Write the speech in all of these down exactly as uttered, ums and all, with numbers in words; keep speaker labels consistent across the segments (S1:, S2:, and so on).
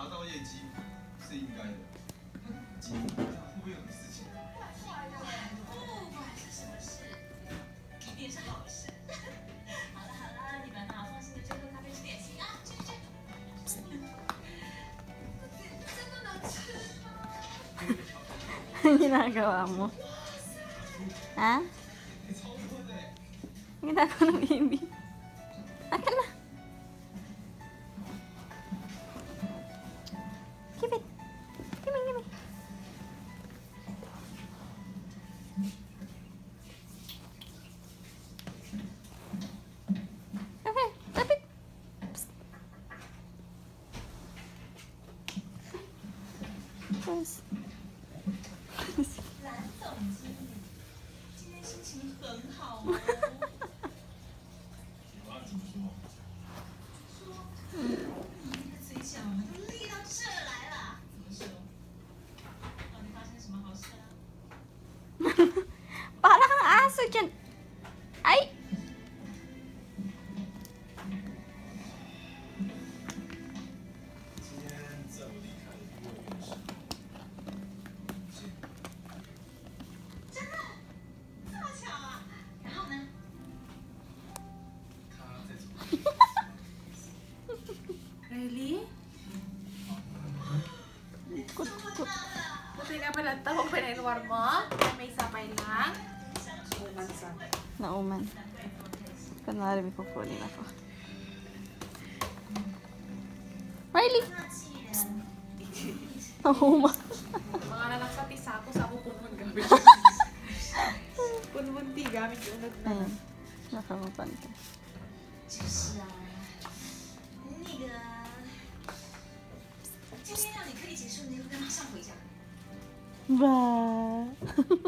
S1: 达到业绩是应该的。今天会不会有事情？
S2: 不管是什么事，一定是好事。好了好了，你们啊，放心的去喝咖啡吃点心啊，去去去。真的能吃吗
S3: ？Ginagawa mo? Ha? Ginagawa ng baby. Akin na. Give it. Give me, give me. Okay, tap it. Psst. Yes.
S2: 蓝总经理，今天心情很好哦。
S1: 有啊，怎么说？
S2: 说，你的嘴角都立到这来了。怎么说？到底发生什么好事啊？
S3: Parang ang aso dyan. Ay!
S4: Really?
S3: Kut, kut.
S4: Buti naman ang tawag pa mo. May sabay lang. Umansan.
S3: Nauman. Kunwari may kukunin ako. Riley! Nauman.
S4: Mga nanak sa tisako sa pupunod gamit. Punmunti gamit yung unod na.
S3: Ayan. Nakamupan ka.
S2: 就是啊，那个，今天让你可以结束，你就跟他上回家。
S3: Ba?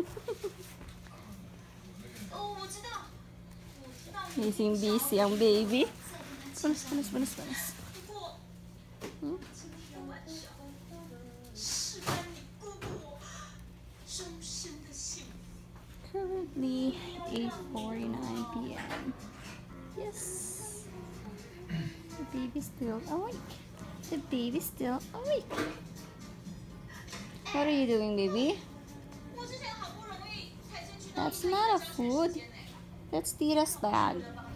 S2: 哦，我知道，我知道。
S3: Busy-busy ang baby. Panas, panas, panas, panas.
S2: 不过，
S3: 嗯？
S2: 今天晚上是跟你姑姑终身的幸福。
S3: Currently eight forty-nine p m Yes. The baby's still awake. The baby's still awake. What are you doing, baby?
S2: 我之前好不容易才进去。
S3: That's not a food. That's Tita's bag.